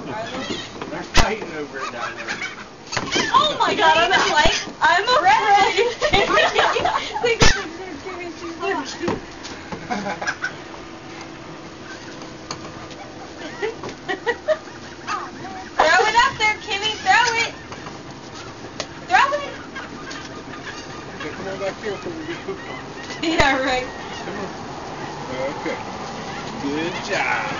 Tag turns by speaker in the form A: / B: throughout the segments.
A: They're fighting over it down there.
B: Oh my God! I'm afraid. Throw it up there, Kimmy. Throw it. Throw it.
A: Come on back here before we get hooked on.
B: Yeah, right.
A: Come on. Okay. Good job.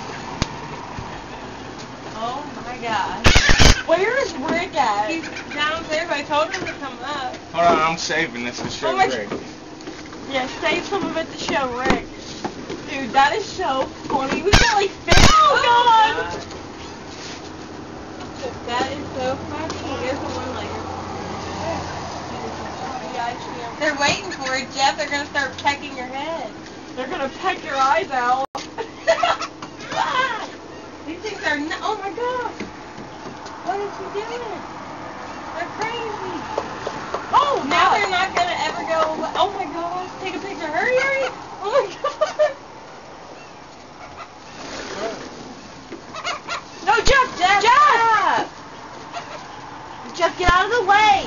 B: Oh my gosh. Where is Rick at? He's downstairs. I told him to come up.
A: Hold on, I'm saving this to show Rick.
B: Yeah, save some of it to show Rick. Dude, that is so funny. We got like 50. Oh God! That is so funny. Here's the one later. They're waiting for it, Jeff. They're gonna start pecking your head. They're gonna peck your eyes out. These things are oh my God! What is he doing? They're crazy. Oh, now they're not gonna ever go away. Oh my gosh! Take a picture. Hurry, hurry! Oh my God! No, Jeff! Jeff! Jeff, get out of the way!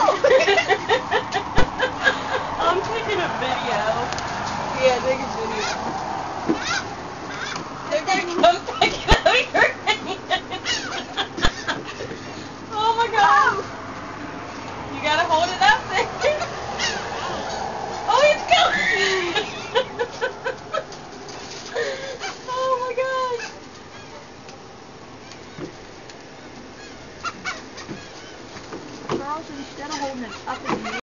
B: I'm taking a video. Yeah, take a video. They're gonna come